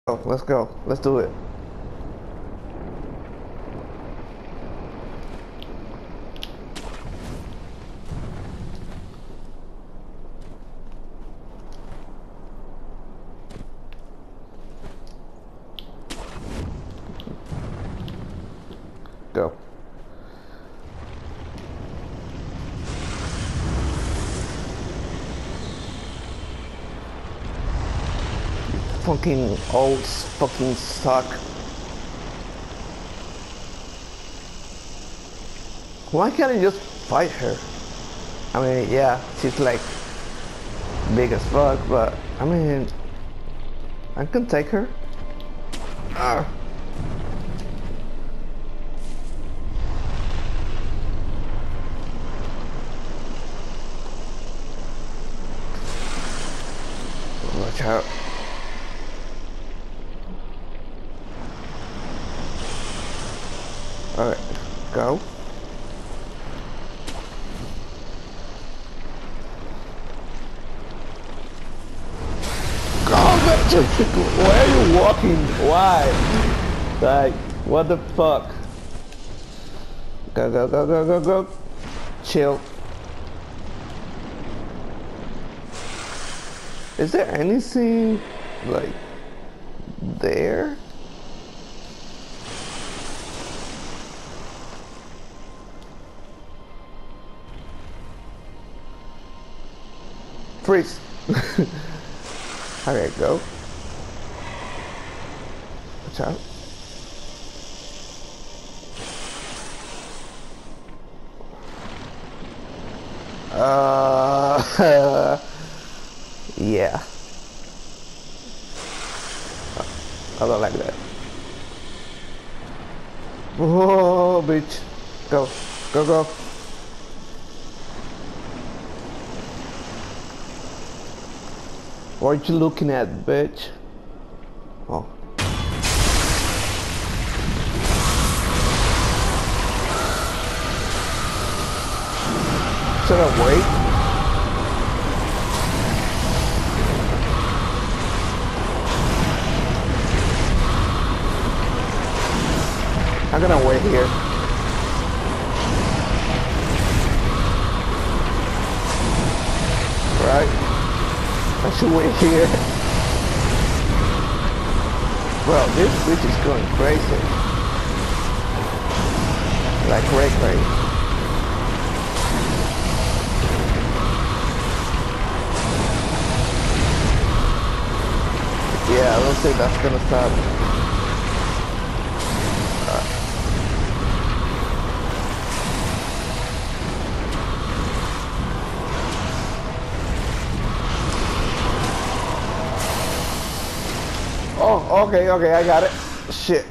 Oh, let's go. Let's do it. Go. Fucking old fucking suck. Why can't I just fight her? I mean, yeah, she's like big as fuck, but I mean, I can take her. Ah. Watch out. Alright, go. Go, bitch! Why are you walking? Why? Like, what the fuck? Go, go, go, go, go, go. Chill. Is there anything, like, there? Freeze. Okay, go. Watch out. Yeah. I don't like that. Whoa, bitch. Go. Go, go. What are you looking at, bitch? Oh. Should I wait? I'm gonna wait here. Right? I should wait here. Bro, this bitch is going crazy. Like crazy. Yeah, I don't think that's gonna stop. Oh, okay, okay, I got it. Shit.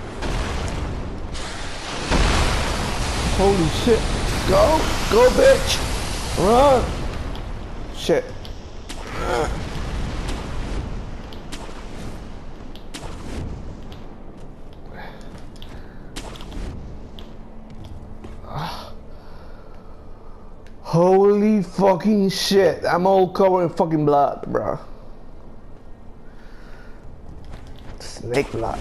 Holy shit. Go, go, bitch. Run. Shit. Holy fucking shit. I'm all covered in fucking blood, bro. Snake blood.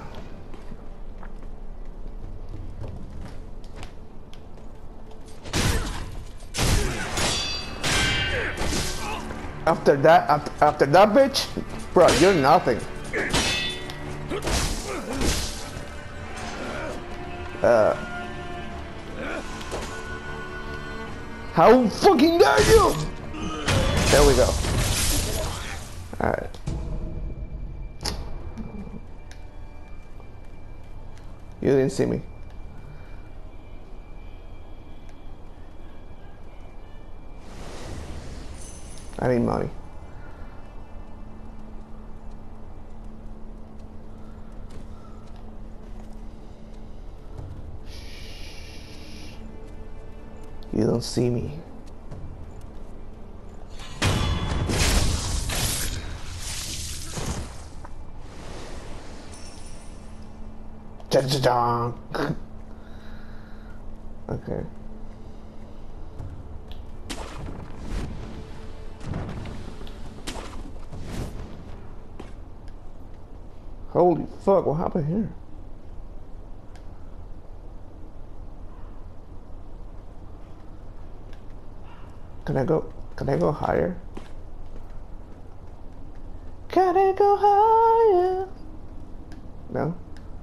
After that bitch, bro, you're nothing. How fucking dare you? There we go. Alright. You didn't see me. I need money. You don't see me. Cha-cha-cha. Okay. Holy fuck, what happened here? Can I go higher? Can I go higher? No?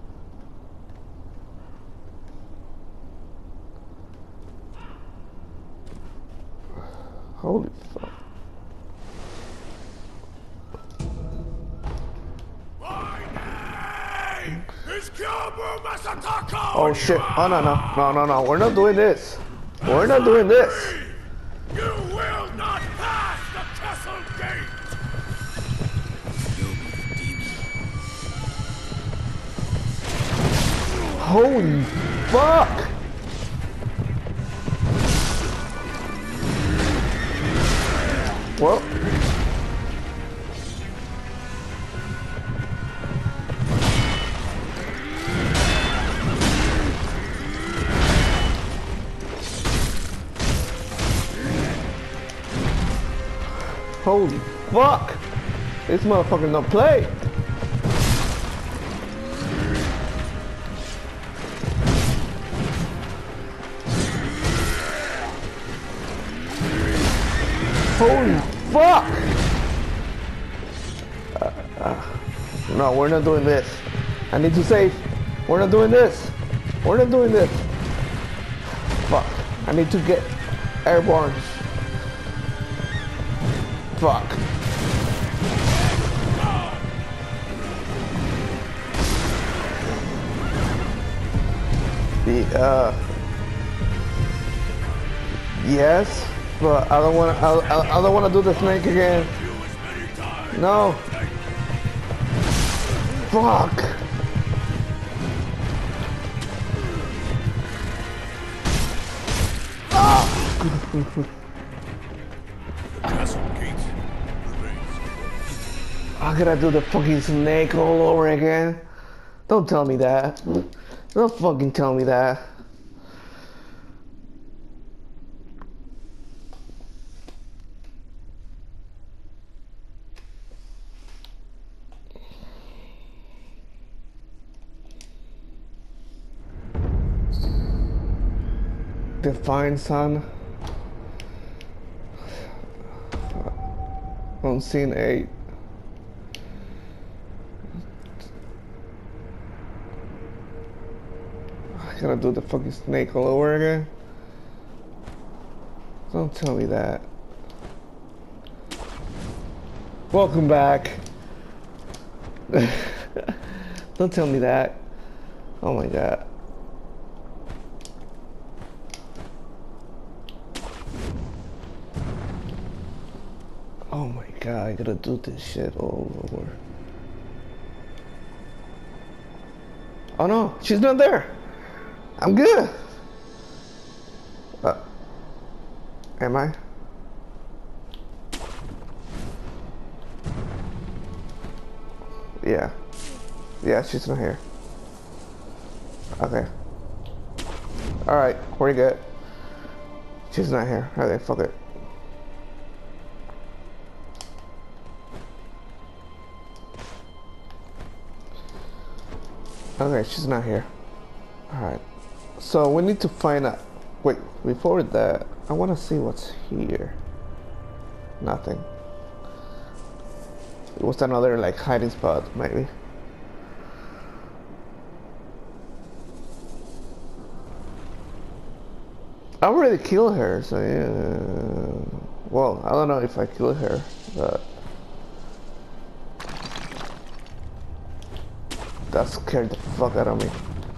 Holy fuck. Oh shit. Oh no. We're not doing this. We're not doing this. You will not pass the castle gate! Holy fuck. Well. Holy fuck! This motherfucker don't play! Holy fuck! No, we're not doing this. I need to save. We're not doing this. We're not doing this. Fuck. I need to get airborne. Fuck. Yes, but I don't want to do the snake again. No. Fuck. I gotta do the fucking snake all over again. Don't tell me that. Don't fucking tell me that. Define Sun. On scene 8. I gotta do the fucking snake all over again. Don't tell me that. Welcome back. Don't tell me that. Oh my god. Oh my god, I gotta do this shit all over. Oh no, she's not there. I'm good. Am I? Yeah. Yeah, she's not here. Okay. Alright, we're good. She's not here. Okay, fuck it. Okay, she's not here. Alright. So we need to find out. Wait, before that, I want to see what's here. Nothing. It was another like hiding spot, maybe. I already killed her, so yeah. Well, I don't know if I killed her, but that scared the fuck out of me.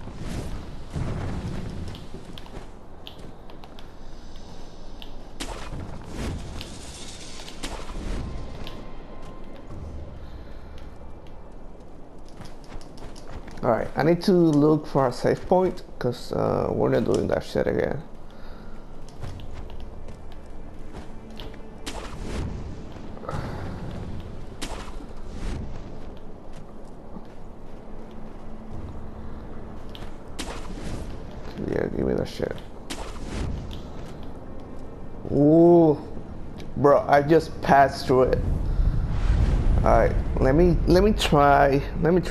Alright, I need to look for a safe point, because we're not doing that shit again. Yeah, give me that shit. Ooh. Bro, I just passed through it. Alright, let me try.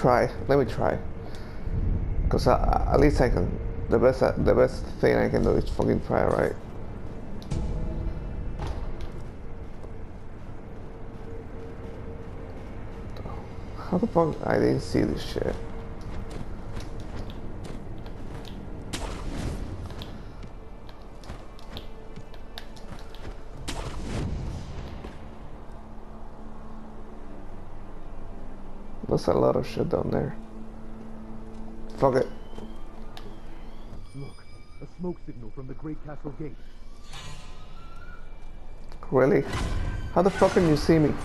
Cause at least I can. The best thing I can do is fucking try, right? How the fuck I didn't see this shit? There's a lot of shit down there. Fuck it. Look, a smoke signal from the Great Castle Gate. Really? How the fuck can you see me?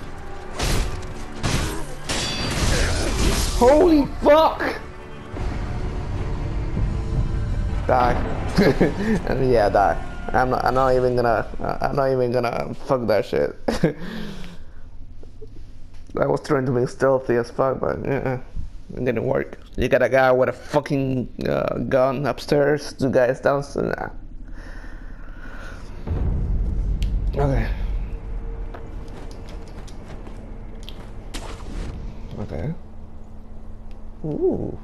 Holy fuck! Die. Yeah, die. I'm not even gonna fuck that shit. I was trying to be stealthy as fuck, but it didn't work. You got a guy with a fucking gun upstairs, two guys downstairs. Nah. Okay. Okay. Ooh.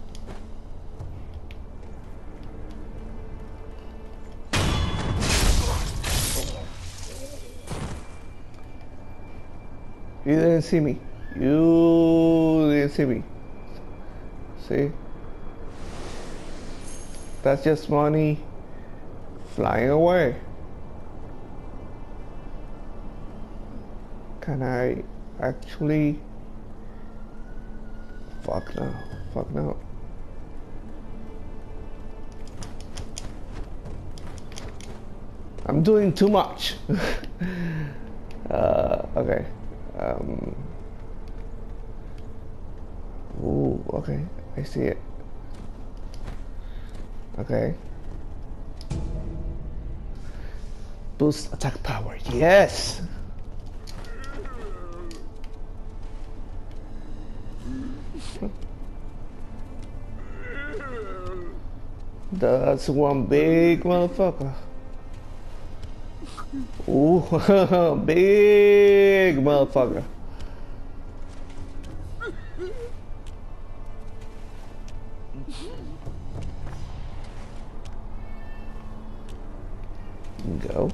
You didn't see me. You didn't see me. See? That's just money flying away. Can I actually... Fuck no. Fuck no. I'm doing too much. Okay. Ooh, okay. I see it. Okay. Boost attack power. Yes! That's one big motherfucker. Ooh, big motherfucker. Go.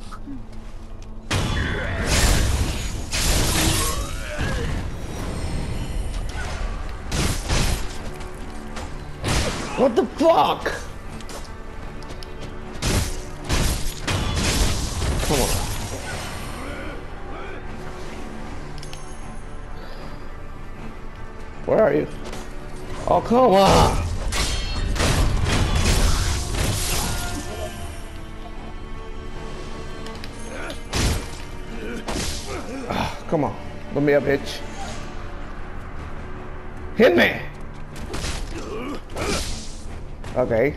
What the fuck? Come on. Where are you? Oh, come on. Come on. Let me up, bitch. Hit me. Okay.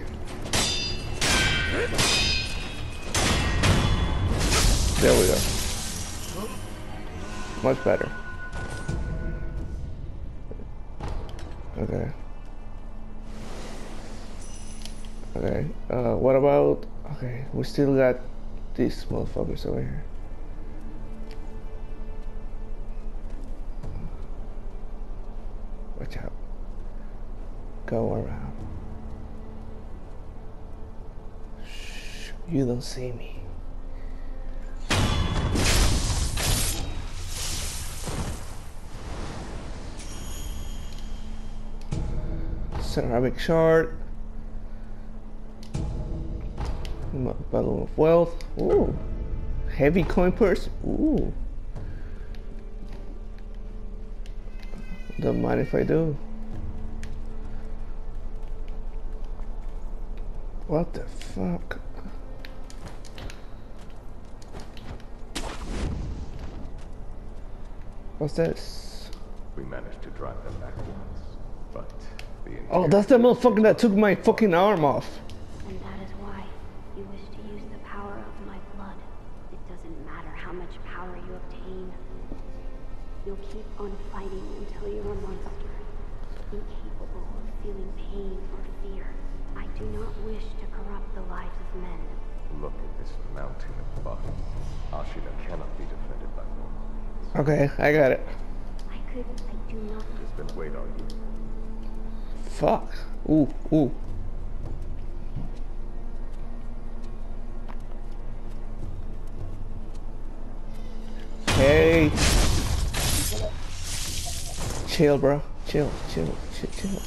There we go. Much better. Okay. Okay. What about... Okay, we still got these motherfuckers over here. Watch out. Go around. Shh, you don't see me. Ceramic shard. Balloon of wealth. Ooh. Heavy coin purse. Ooh. Don't mind if I do. What the fuck? What's this? We managed to drive them back once, but the Oh, that's the motherfucker that took my fucking arm off. And that is why you wish to use the power of my blood. It doesn't matter how much power you obtain. You'll keep on fighting until you're a monster, incapable of feeling pain or fear. I do not wish to corrupt the lives of men. Look at this mountain of bodies. Ashina cannot be defended by mortals. Okay, I got it. I do not. It's been weight on you. Fuck. Ooh, ooh. Hey. Chill, bro. Chill, chill, chill, chill.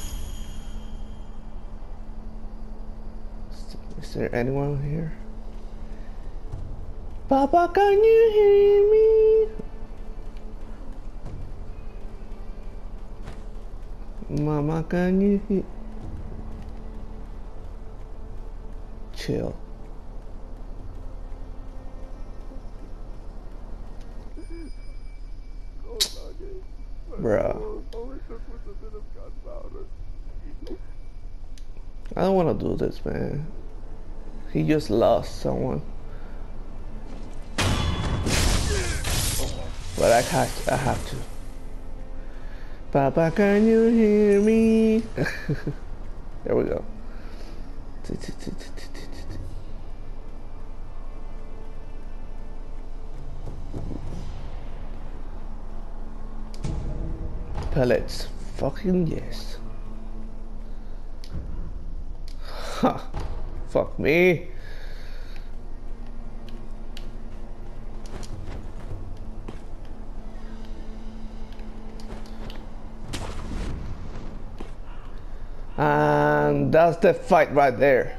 Is there anyone here? Papa, can you hear me? Mama, can you hear? Chill. Bruh. I don't want to do this, man. He just lost someone. But I have to. Papa, can you hear me? There we go. Pellets. Fucking yes. Huh. Fuck me. And that's the fight right there.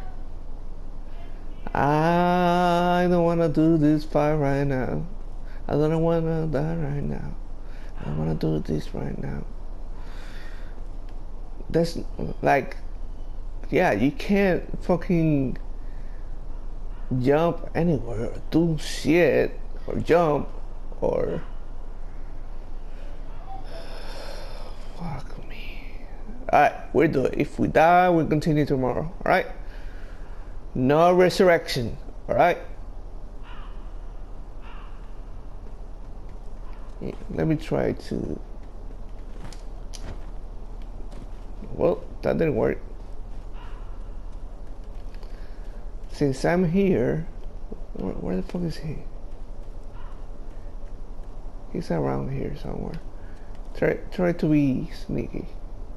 I don't want to do this fight right now. I don't want to die right now. I want to do this right now. That's like, yeah, you can't fucking jump anywhere or do shit or jump or fuck me. Alright, we'll do it. If we die, we'll continue tomorrow. Alright? No resurrection. Alright? Let me try to... Well, that didn't work. Since I'm here... Where the fuck is he? He's around here somewhere. Try to be sneaky.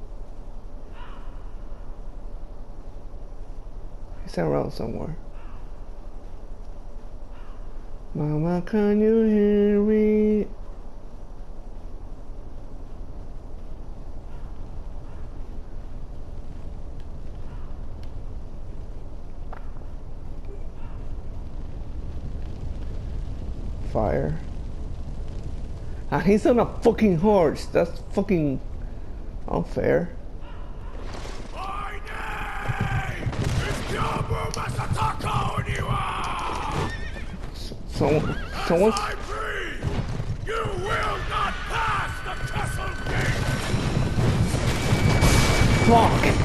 He's around somewhere. Mama, can you hear me? Fire. Ah, he's on a fucking horse. That's fucking unfair. My name is Yabu Masataka Oniwa! Someone's... As I breathe, you will not pass the castle gate! Fuck!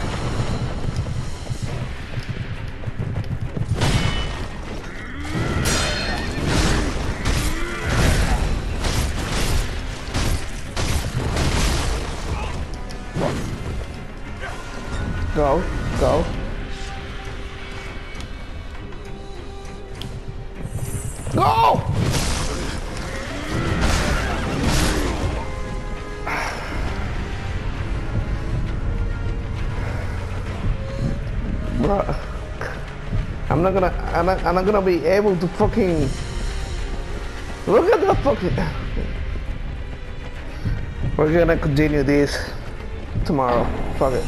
Go, go. Go! Bruh. I'm not gonna be able to fucking look at the fucking. We're gonna continue this tomorrow. Fuck it.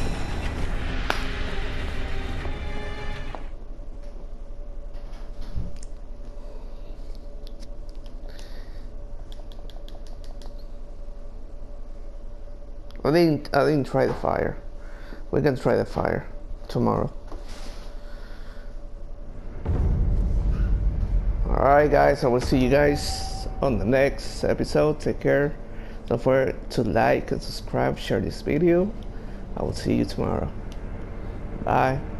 I didn't try the fire. We can try the fire tomorrow. Alright guys, I will see you guys on the next episode. Take care. Don't forget to like and subscribe, share this video. I will see you tomorrow. Bye.